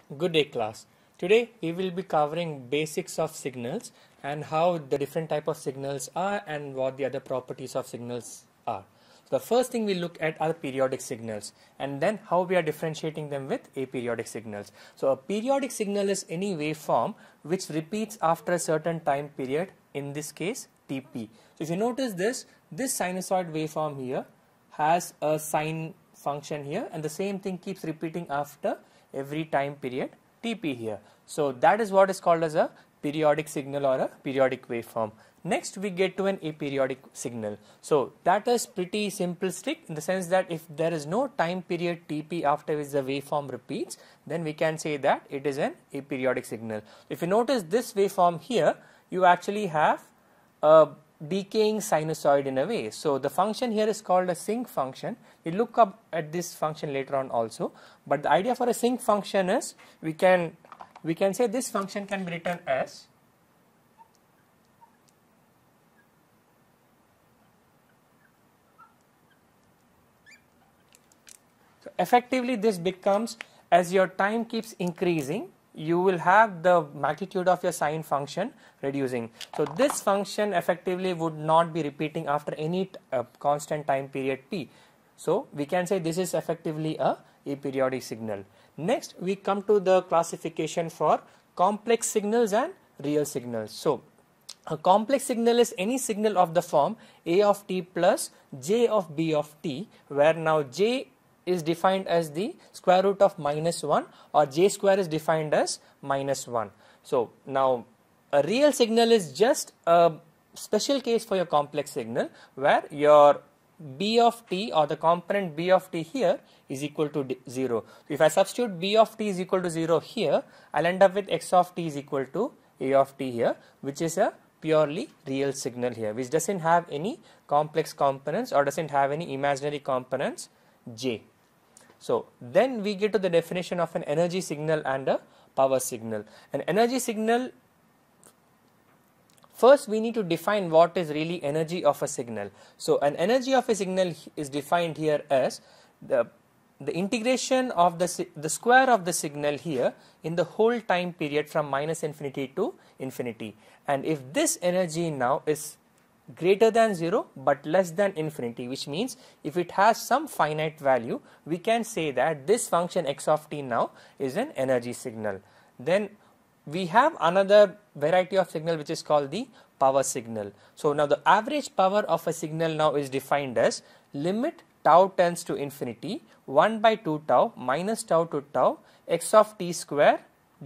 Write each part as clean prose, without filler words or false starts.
Good day class. Today we will be covering basics of signals and how the different type of signals are and what the other properties of signals are. So the first thing we look at are periodic signals and then how we are differentiating them with aperiodic signals. So a periodic signal is any waveform which repeats after a certain time period, in this case Tp. So if you notice this sinusoid waveform here has a sine function here and the same thing keeps repeating after every time period Tp here. So that is what is called as a periodic signal or a periodic waveform. Next we get to an aperiodic signal. So that is pretty simplistic in the sense that if there is no time period Tp after which the waveform repeats, then we can say that it is an aperiodic signal. If you notice this waveform here, you actually have a decaying sinusoid in a way. So the function here is called a sinc function. We look up at this function later on also, but the idea for a sinc function is we can say this function can be written as so effectively this becomes, as your time keeps increasing, you will have the magnitude of your sine function reducing. So this function effectively would not be repeating after any constant time period t. So we can say this is effectively a aperiodic signal. Next we come to the classification for complex signals and real signals. So a complex signal is any signal of the form a of t plus j of b of t, where now j is defined as the square root of -1 or j square is defined as -1. So now a real signal is just a special case for your complex signal where your b of t or the component b of t here is equal to 0. If I substitute b of t is equal to 0 here, I'll end up with x of t is equal to a of t here, which is a purely real signal here, which doesn't have any complex components or doesn't have any imaginary components j. So then we get to the definition of an energy signal and a power signal. An energy signal, first we need to define what is really energy of a signal. So an energy of a signal is defined here as the integration of the square of the signal here in the whole time period from -infinity to infinity. And if this energy now is greater than 0 but less than infinity, which means if it has some finite value, we can say that this function x of t now is an energy signal. Then we have another variety of signal which is called the power signal. So now the average power of a signal now is defined as limit tau tends to infinity 1 by 2 tau minus tau to tau x of t square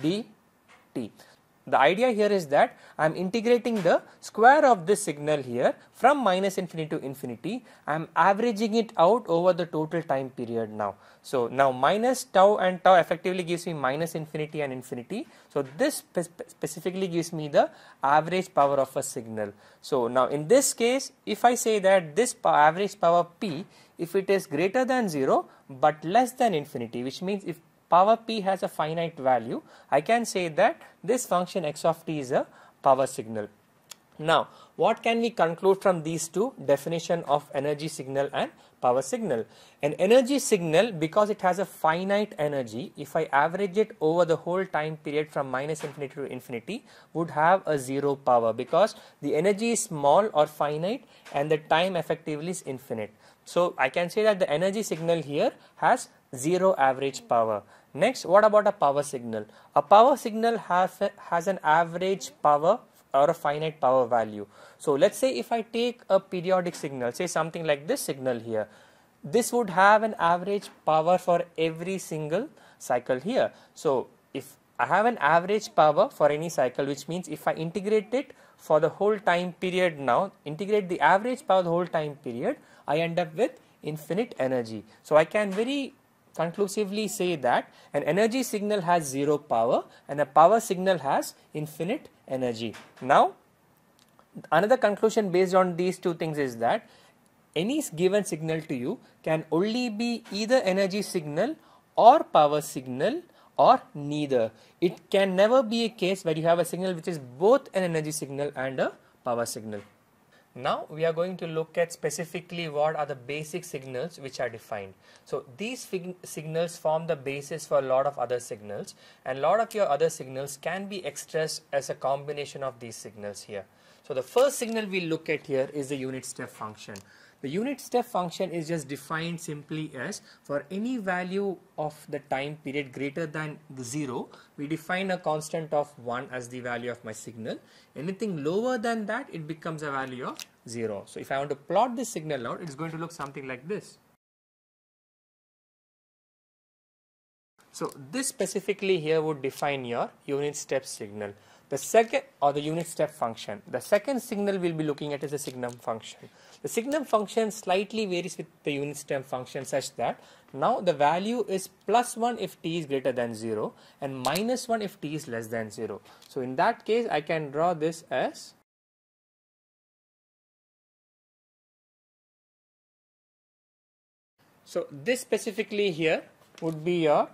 dt. The idea here is that I am integrating the square of this signal here from -infinity to infinity. I am averaging it out over the total time period now. So now minus tau and tau effectively gives me -infinity and infinity. So this specifically gives me the average power of a signal. So now in this case, if I say that this average power p, if it is greater than 0 but less than infinity, which means if power p has a finite value, I can say that this function x of t is a power signal. Now what can we conclude from these two definition of energy signal and power signal? An energy signal, because it has a finite energy, if I average it over the whole time period from -infinity to infinity, would have a 0 power because the energy is small or finite and the time effectively is infinite. So I can say that the energy signal here has 0 average power. Next, what about a power signal? A power signal has an average power or a finite power value. So let's say if I take a periodic signal, say something like this signal here, this would have an average power for every single cycle here. So if I have an average power for any cycle, which means if I integrate it for the whole time period now, integrate the average power the whole time period, I end up with infinite energy. So I can very conclusively say that an energy signal has 0 power and a power signal has infinite energy. Now another conclusion based on these two things is that any given signal to you can only be either energy signal or power signal or neither. It can never be a case where you have a signal which is both an energy signal and a power signal. Now we are going to look at specifically what are the basic signals which are defined. So these signals form the basis for a lot of other signals, and a lot of your other signals can be expressed as a combination of these signals here. So the first signal we look at here is the unit step function. The unit step function is just defined simply as for any value of the time period greater than the 0, we define a constant of 1 as the value of my signal. Anything lower than that, it becomes a value of 0. So if I want to plot this signal out, it is going to look something like this. So this specifically here would define your unit step signal. The second, or the unit step function. The second signal we'll be looking at is the signum function. The signum function slightly varies with the unit step function such that now the value is +1 if t is greater than 0 and -1 if t is less than 0. So in that case, I can draw this as so this specifically here would be your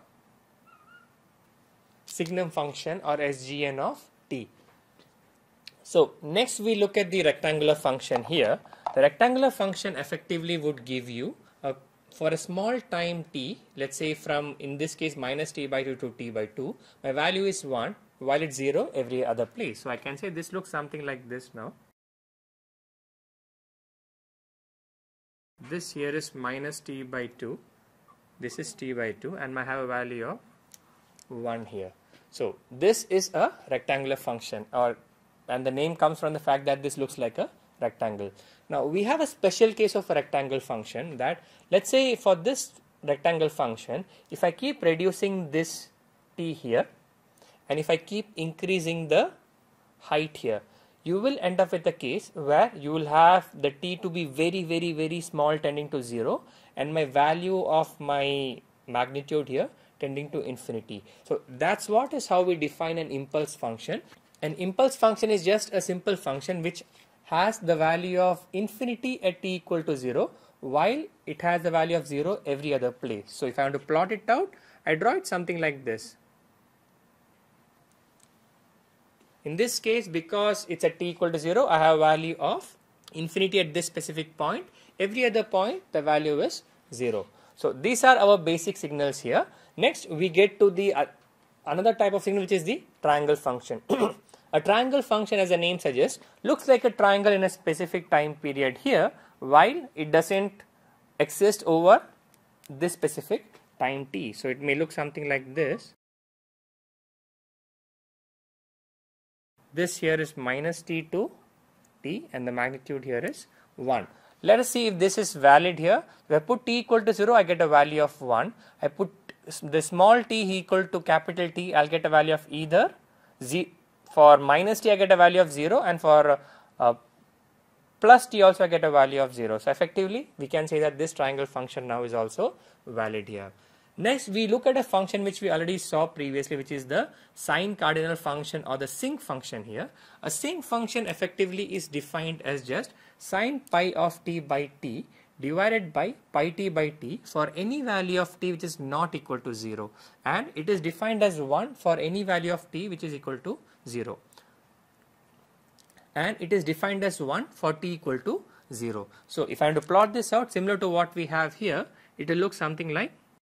signum function or SGN of t. So next we look at the rectangular function here. The rectangular function effectively would give you for a small time t, let's say from in this case -t/2 to t/2, my value is 1 while it's 0 every other place. So I can say this looks something like this now. This here is -t/2, this is t/2, and I have a value of 1 here. So this is a rectangular function, and the name comes from the fact that this looks like a rectangle. Now we have a special case of a rectangle function that, let's say for this rectangle function, if I keep reducing this t here and if I keep increasing the height here, you will end up with a case where you will have the t to be very small tending to 0 and my value of my magnitude here tending to infinity. So that's what is how we define an impulse function. An impulse function is just a simple function which has the value of infinity at t equal to 0 while it has the value of 0 every other place. So if I want to plot it out, I draw it something like this. In this case, because it's at t equal to 0, I have a value of infinity at this specific point. Every other point, the value is 0. So these are our basic signals here. Next, we get to the another type of signal, which is the triangle function. A triangle function, as the name suggests, looks like a triangle in a specific time period here, while it doesn't exist over this specific time t. So it may look something like this. This here is -t to t and the magnitude here is 1. Let us see if this is valid here. If I put t equal to 0, I get a value of 1. I put the small t equal to capital T, I'll get a value of either for -t I get a value of 0 and for plus t also I get a value of 0. So effectively we can say that this triangle function now is also valid here. Next we look at a function which we already saw previously, which is the sine cardinal function or the sinc function here. A sinc function effectively is defined as just sine pi of t by t divided by pi t by t for any value of t which is not equal to 0, and it is defined as 1 for any value of t which is equal to 0, and it is defined as 1 for t equal to 0. So if I want to plot this out similar to what we have here, it will look something like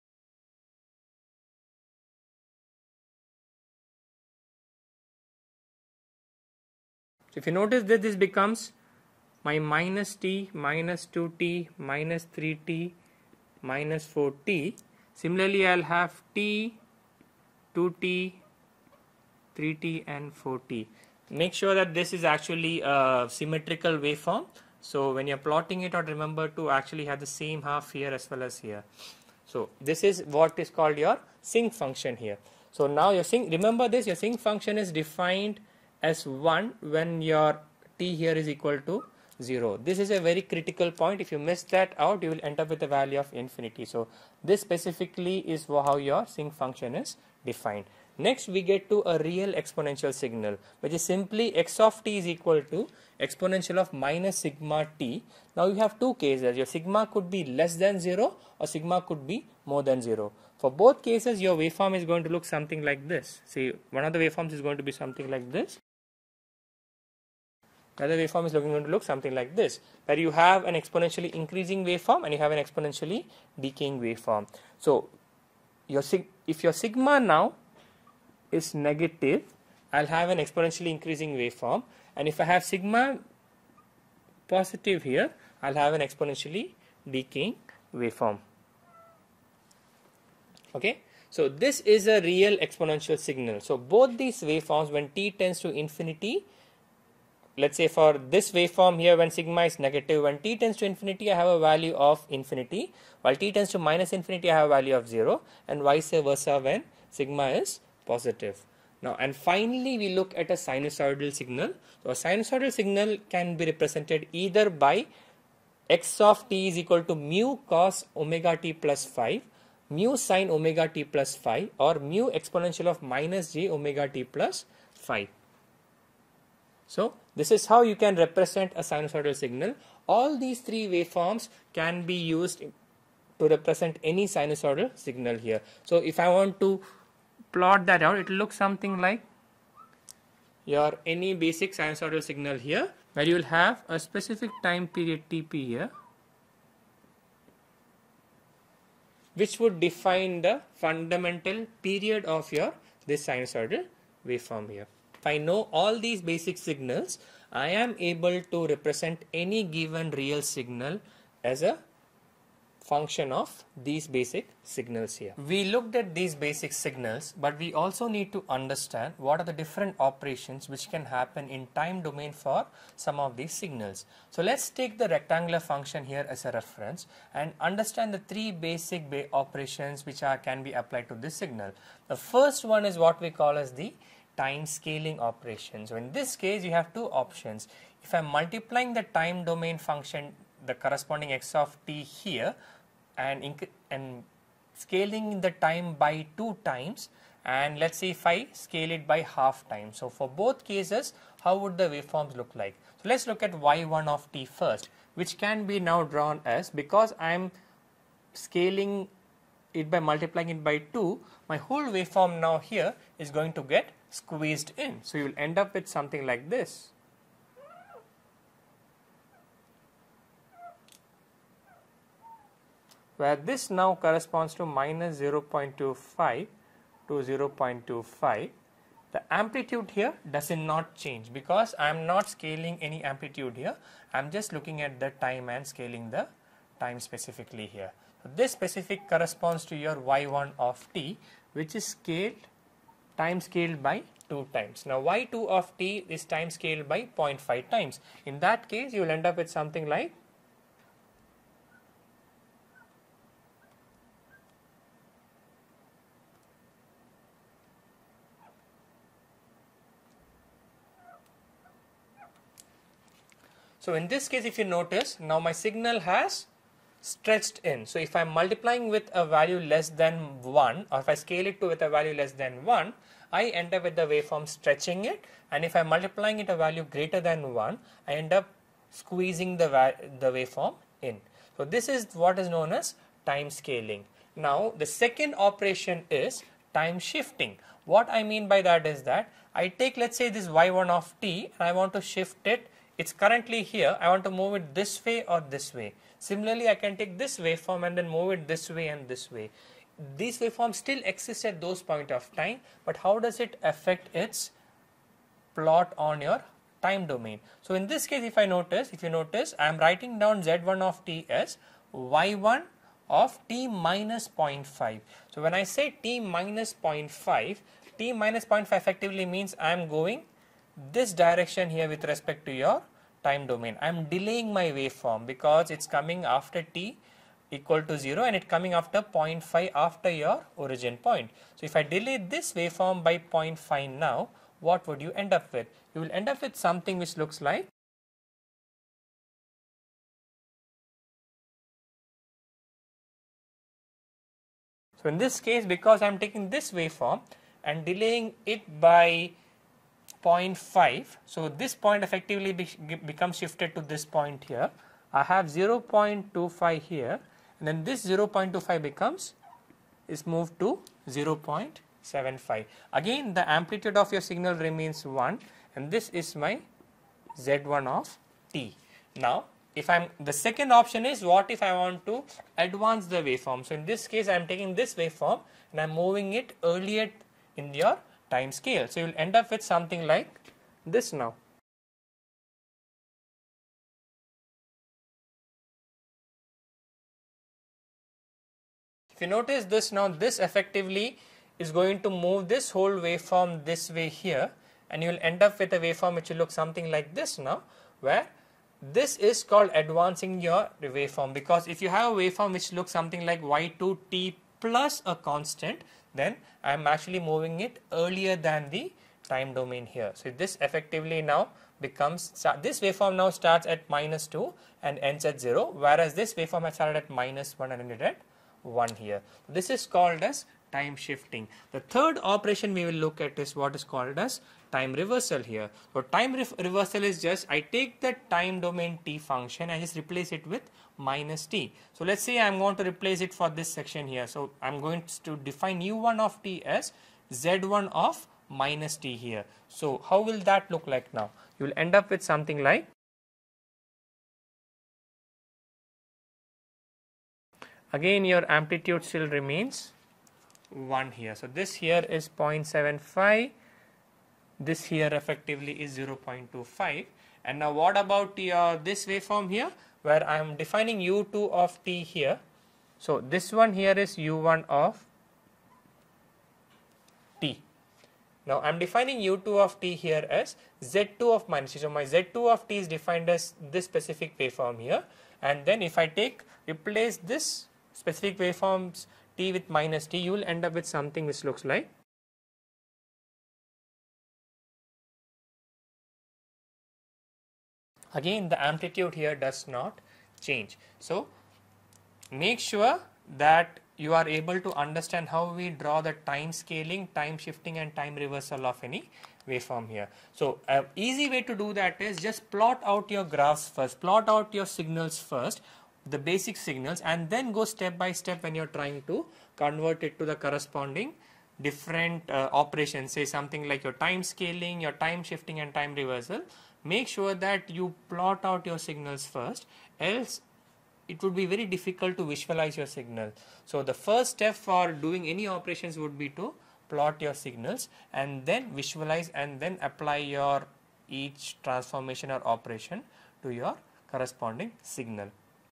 so. If you notice that this becomes my -t, -2t, -3t, -4t. Similarly, I'll have t, 2t, 3t and 4t. Make sure that this is actually a symmetrical waveform. So when you're plotting it out, remember to actually have the same half here as well as here. So this is what is called your sinc function here. So now your sinc, remember this, your sinc function is defined as 1 when your t here is equal to 0. This is a very critical point. If you miss that out, you will end up with a value of infinity. So this specifically is how your sinc function is defined. Next we get to a real exponential signal, which is simply x of t is equal to exponential of minus sigma t. Now you have two cases. Your sigma could be less than 0 or sigma could be more than 0. For both cases, your waveform is going to look something like this. See, one of the waveforms is going to be something like this. Another waveform is going to look something like this, where you have an exponentially increasing waveform and you have an exponentially decaying waveform. So if your sigma now is negative, I'll have an exponentially increasing waveform, and if I have sigma positive here, I'll have an exponentially decaying waveform. Okay, so this is a real exponential signal. So both these waveforms, when t tends to infinity, let's say for this waveform here, when sigma is negative, when t tends to infinity I have a value of infinity, while t tends to minus infinity I have a value of 0, and vice versa when sigma is positive. Now, and finally we look at a sinusoidal signal. So a sinusoidal signal can be represented either by x of t is equal to mu cos omega t plus 5, mu sin omega t plus 5, or mu exponential of minus j omega t plus 5. So this is how you can represent a sinusoidal signal. All these three waveforms can be used to represent any sinusoidal signal here. So if I want to plot that out, it will look something like your any basic sinusoidal signal here, where you will have a specific time period Tp here, which would define the fundamental period of your this sinusoidal waveform here. If I know all these basic signals, I am able to represent any given real signal as a function of these basic signals here. We looked at these basic signals, but we also need to understand what are the different operations which can happen in time domain for some of these signals. So let's take the rectangular function here as a reference and understand the three basic operations which can be applied to this signal. The first one is what we call as the time scaling operation. So in this case you have two options. If I am multiplying the time domain function, the corresponding x of t here, and scaling the time by 2 times, and let's see if I scale it by half time. So for both cases, how would the waveforms look like? So let's look at y1 of t first, which can be now drawn as, because I am scaling it by multiplying it by 2, my whole waveform now here is going to get squeezed in. So you will end up with something like this. Where this now corresponds to minus 0.25 to 0.25. The amplitude here does not change because I am not scaling any amplitude here. I am just looking at the time and scaling the time specifically here. So this specific corresponds to your y1 of t, which is time scaled by 2 times. Now y2 of t is time scaled by 0.5 times. In that case, you will end up with something like So in this case, if you notice, now my signal has stretched in. So if I am multiplying with a value less than 1, or if I scale it to with a value less than 1, I end up with the waveform stretching it, and if I am multiplying it a value greater than 1, I end up squeezing the waveform in. So this is what is known as time scaling. Now the second operation is time shifting. What I mean by that is that I take, let's say, this y1 of t and I want to shift it. It's currently here, I want to move it this way or this way. Similarly, I can take this waveform and then move it this way and this way. These waveforms still exist at those point of time, but how does it affect its plot on your time domain? So in this case, if you notice, I am writing down z1 of t as y1 of t minus 0.5. So when I say t minus 0.5, t minus 0.5 effectively means I am going this direction here with respect to your time domain. I am delaying my waveform because it's coming after t equal to 0 and it's coming after 0.5 after your origin point. So if I delay this waveform by 0.5 now, what would you end up with? You will end up with something which looks like so in this case, because I am taking this waveform and delaying it by 0.5, so this point effectively becomes shifted to this point here. I have 0.25 here, and then this 0.25 is moved to 0.75. Again, the amplitude of your signal remains 1, and this is my Z1 of t. Now, if the second option is, what if I want to advance the waveform? So in this case, I am taking this waveform and I am moving it earlier in your time scale. So you will end up with something like this now. If you notice this now, this effectively is going to move this whole waveform this way here, and you will end up with a waveform which will look something like this now, where this is called advancing your waveform, because if you have a waveform which looks something like y2t plus a constant, then I am actually moving it earlier than the time domain here. So this effectively now becomes, this waveform now starts at -2 and ends at 0, whereas this waveform has started at -1 and ended at 1 here. This is called as time shifting. The third operation we will look at is what is called as time reversal here. So time reversal is just, I take the time domain t function and just replace it with -t. So let's say I am going to replace it for this section here. So I am going to define u1 of t as z1 of -t here. So how will that look like now? You will end up with something like, again your amplitude still remains 1 here. So this here is 0.75, this here effectively is 0.25, and now what about this waveform here, where I am defining u2 of t here. So this one here is u1 of t. Now I am defining u2 of t here as z2 of -t. So my z2 of t is defined as this specific waveform here, and then if I replace this specific waveforms t with -t, you will end up with something which looks like, again the amplitude here does not change. So make sure that you are able to understand how we draw the time scaling, time shifting and time reversal of any waveform here. So an easy way to do that is just plot out your graphs first, plot out your signals first, the basic signals, and then go step by step when you are trying to convert it to the corresponding different operations, say something like your time scaling, your time shifting and time reversal. Make sure that you plot out your signals first, else it would be very difficult to visualize your signal. So the first step for doing any operations would be to plot your signals and then visualize and then apply your each transformation or operation to your corresponding signal.